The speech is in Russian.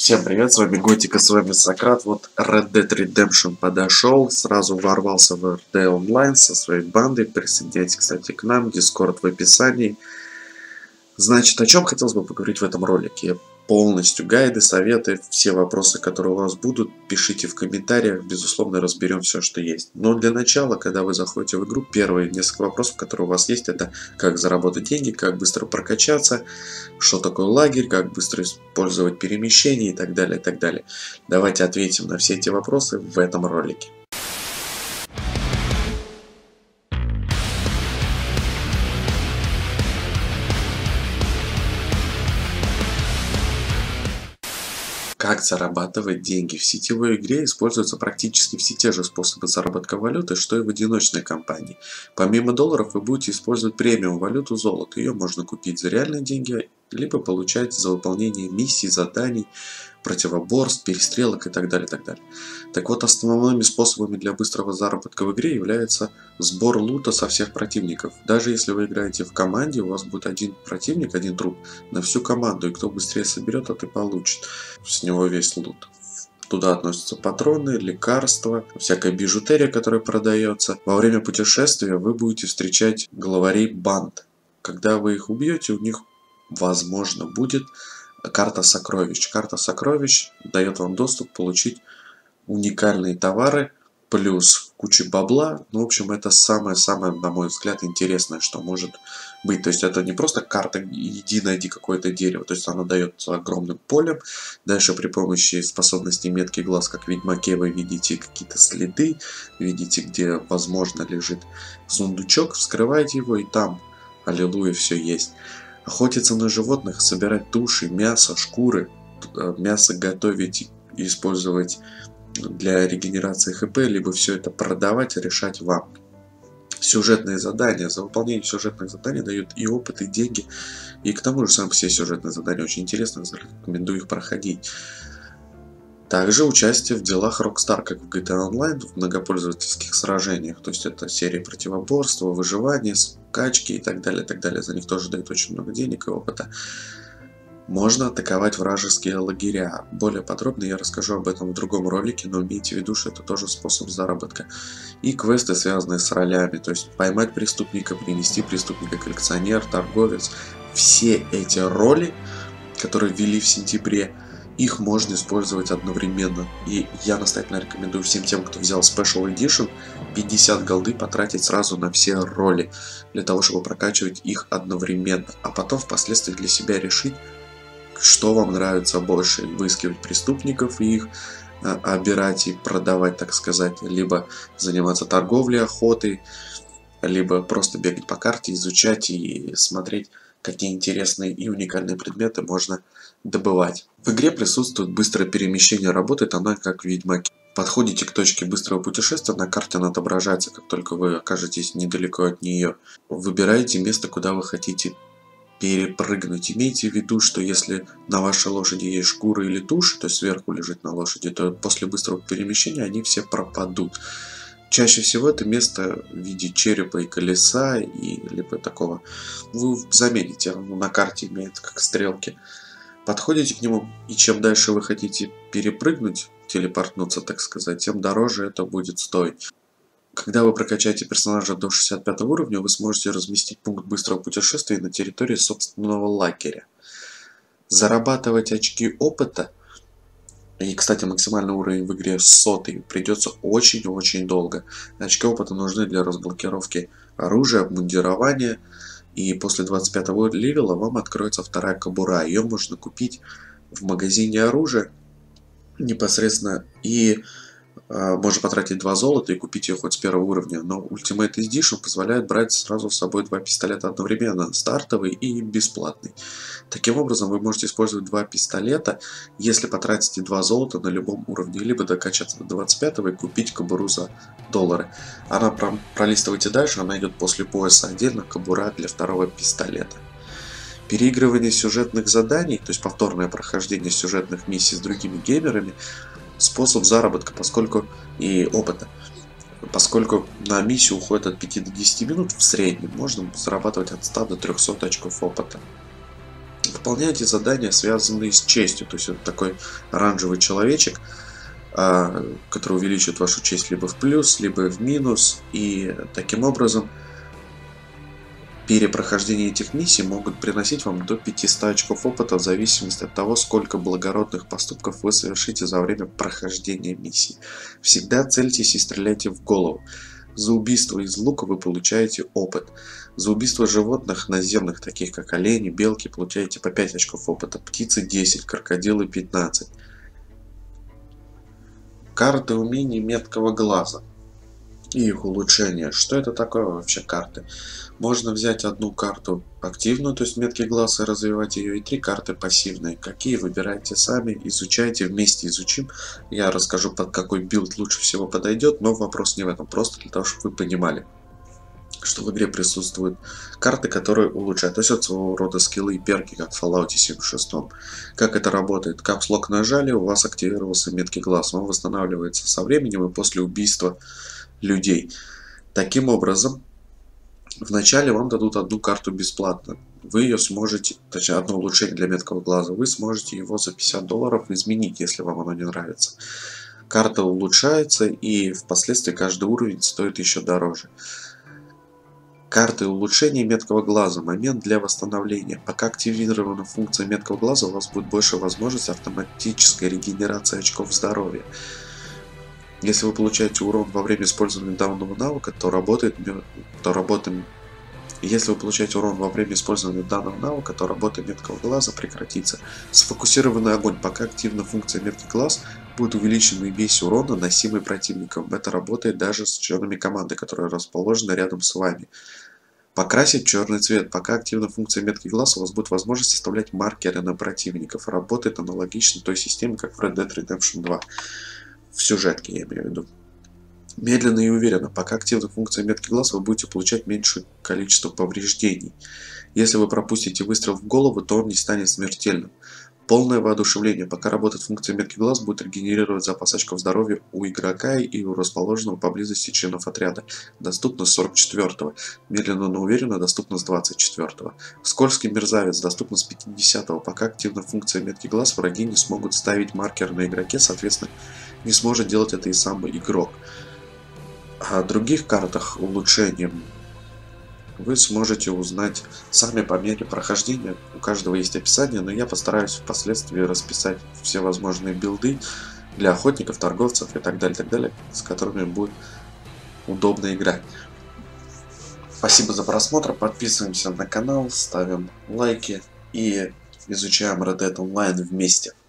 Всем привет, с вами Готика, с вами Сократ. Вот Red Dead Redemption подошел, сразу ворвался в RD онлайн со своей бандой. Присоединяйтесь, кстати, к нам, Discord в описании. Значит, о чем хотелось бы поговорить в этом ролике? Полностью гайды, советы, все вопросы, которые у вас будут, пишите в комментариях, безусловно, разберем все, что есть. Но для начала, когда вы заходите в игру, первые несколько вопросов, которые у вас есть, это как заработать деньги, как быстро прокачаться, что такое лагерь, как быстро использовать перемещение и так далее, и так далее. Давайте ответим на все эти вопросы в этом ролике. Как зарабатывать деньги? В сетевой игре используются практически все те же способы заработка валюты, что и в одиночной компании. Помимо долларов вы будете использовать премиум валюту золото. Ее можно купить за реальные деньги, либо получать за выполнение миссий, заданий, противоборств, перестрелок и так далее, так далее. Так вот, основными способами для быстрого заработка в игре является сбор лута со всех противников. Даже если вы играете в команде, у вас будет один противник, один труп на всю команду, и кто быстрее соберет, тот и получит с него весь лут. Туда относятся патроны, лекарства, всякая бижутерия, которая продается. Во время путешествия вы будете встречать главарей банд. Когда вы их убьете, у них, возможно, будет карта сокровищ. Карта сокровищ дает вам доступ получить уникальные товары, плюс куча бабла. Ну, в общем, это самое-самое, на мой взгляд, интересное, что может быть. То есть это не просто карта «иди найди какое-то дерево», то есть она дается огромным полем. Дальше при помощи способности меткий глаз, как в Ведьмаке, вы видите какие-то следы, видите, где, возможно, лежит сундучок, вскрываете его, и там, аллилуйя, все есть. Охотиться на животных, собирать туши, мясо, шкуры, мясо готовить и использовать для регенерации ХП, либо все это продавать, решать вам. Сюжетные задания. За выполнение сюжетных заданий дают и опыт, и деньги. И к тому же сам все сюжетные задания очень интересны, рекомендую их проходить. Также участие в делах Rockstar, как в GTA Online, в многопользовательских сражениях. То есть это серии противоборства, выживания, скачки и так далее, так далее. За них тоже дают очень много денег и опыта. Можно атаковать вражеские лагеря. Более подробно я расскажу об этом в другом ролике, но имейте в виду, что это тоже способ заработка. И квесты, связанные с ролями, то есть поймать преступника, принести преступника, коллекционер, торговец. Все эти роли, которые ввели в сентябре, их можно использовать одновременно. И я настоятельно рекомендую всем тем, кто взял Special Edition, 50 голды потратить сразу на все роли, для того, чтобы прокачивать их одновременно. А потом впоследствии для себя решить, что вам нравится больше: выискивать преступников и их обирать и продавать, так сказать, либо заниматься торговлей, охотой, либо просто бегать по карте, изучать и смотреть, какие интересные и уникальные предметы можно добывать. В игре присутствует быстрое перемещение, работает она как в Ведьмаке. Подходите к точке быстрого путешествия, на карте она отображается, как только вы окажетесь недалеко от нее. Выбираете место, куда вы хотите перепрыгнуть. Имейте в виду, что если на вашей лошади есть шкура или тушь, то есть сверху лежит на лошади, то после быстрого перемещения они все пропадут. Чаще всего это место в виде черепа и колеса, и либо такого. Вы заметите, оно на карте имеет как стрелки. Подходите к нему, и чем дальше вы хотите перепрыгнуть, телепортнуться, так сказать, тем дороже это будет стоить. Когда вы прокачаете персонажа до 65 уровня, вы сможете разместить пункт быстрого путешествия на территории собственного лагеря. Зарабатывать очки опыта, и, кстати, максимальный уровень в игре 100, придется очень-очень долго. Очки опыта нужны для разблокировки оружия, обмундирования, и после 25-го левела вам откроется вторая кобура. Ее можно купить в магазине оружия непосредственно, и можно потратить 2 золота и купить ее хоть с первого уровня, но Ultimate Edition позволяет брать сразу с собой 2 пистолета одновременно, стартовый и бесплатный. Таким образом, вы можете использовать 2 пистолета, если потратите 2 золота на любом уровне, либо докачаться до 25-го и купить кобуру за $. Она пролистывайте дальше, она идет после пояса отдельно, кобура для второго пистолета. Переигрывание сюжетных заданий, то есть повторное прохождение сюжетных миссий с другими геймерами, способ заработка, поскольку и опыта. Поскольку на миссию уходит от 5 до 10 минут в среднем, можно зарабатывать от 100 до 300 очков опыта. Выполняйте задания, связанные с честью. То есть это такой оранжевый человечек, который увеличит вашу честь либо в плюс, либо в минус. И таким образом перепрохождение этих миссий могут приносить вам до 500 очков опыта в зависимости от того, сколько благородных поступков вы совершите за время прохождения миссии. Всегда цельтесь и стреляйте в голову. За убийство из лука вы получаете опыт. За убийство животных наземных, таких как олени, белки, получаете по 5 очков опыта. Птицы 10, крокодилы 15. Карты умений меткого глаза и их улучшение. Что это такое вообще карты? Можно взять одну карту активную, то есть меткий глаз, и развивать ее, и 3 карты пассивные. Какие выбирайте сами, изучайте, вместе изучим. Я расскажу, под какой билд лучше всего подойдет, но вопрос не в этом, просто для того, чтобы вы понимали, что в игре присутствуют карты, которые улучшают. То есть это своего рода скиллы и перки, как в Fallout 76. Как это работает? Капслок нажали, у вас активировался меткий глаз. Он восстанавливается со временем и после убийства людей. Таким образом, вначале вам дадут одну карту бесплатно. Вы ее сможете, точнее, одно улучшение для меткого глаза. Вы сможете его за $50 изменить, если вам оно не нравится. Карта улучшается, и впоследствии каждый уровень стоит еще дороже. Карты улучшения меткого глаза. Момент для восстановления. Пока активирована функция меткого глаза, у вас будет больше возможности автоматической регенерации очков здоровья. Если вы получаете урон во время использования данного навыка, Если вы получаете урон во время использования данного навыка, то работа меткого глаза прекратится. Сфокусированный огонь. Пока активна функция меткий глаз, будет увеличен весь урон, наносимый противником. Это работает даже с членами команды, которые расположены рядом с вами. Покрасить черный цвет. Пока активна функция меткий глаз, у вас будет возможность оставлять маркеры на противников. Работает аналогично той системе, как в Red Dead Redemption 2. В сюжетке, я имею в виду. Медленно и уверенно. Пока активна функция меткий глаз, вы будете получать меньшее количество повреждений. Если вы пропустите выстрел в голову, то он не станет смертельным. Полное воодушевление. Пока работает функция меткий глаз, будет регенерировать запас очков здоровья у игрока и у расположенного поблизости членов отряда. Доступно с 44-го. Медленно, но уверенно доступно с 24-го. Скользкий мерзавец. Доступно с 50-го. Пока активна функция меткий глаз, враги не смогут ставить маркер на игроке, соответственно, не сможет делать это и сам игрок. О других картах улучшения вы сможете узнать сами по мере прохождения. У каждого есть описание, но я постараюсь впоследствии расписать все возможные билды для охотников, торговцев и так далее, с которыми будет удобно играть. Спасибо за просмотр, подписываемся на канал, ставим лайки и изучаем Red Dead Online вместе.